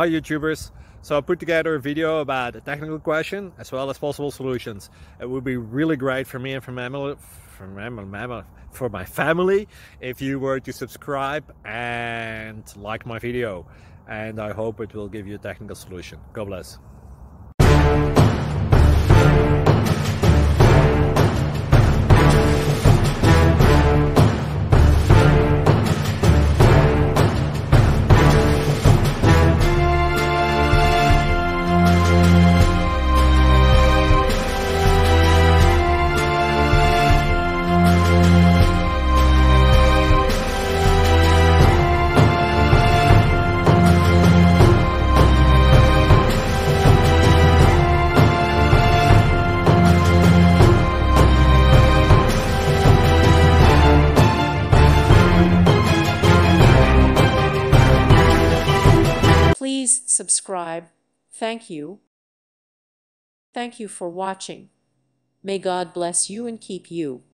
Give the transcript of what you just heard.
Hi YouTubers. So I put together a video about a technical question as well as possible solutions. It would be really great for me and for my family if you were to subscribe and like my video. And I hope it will give you a technical solution. God bless. Please subscribe. Thank you. Thank you for watching. May God bless you and keep you.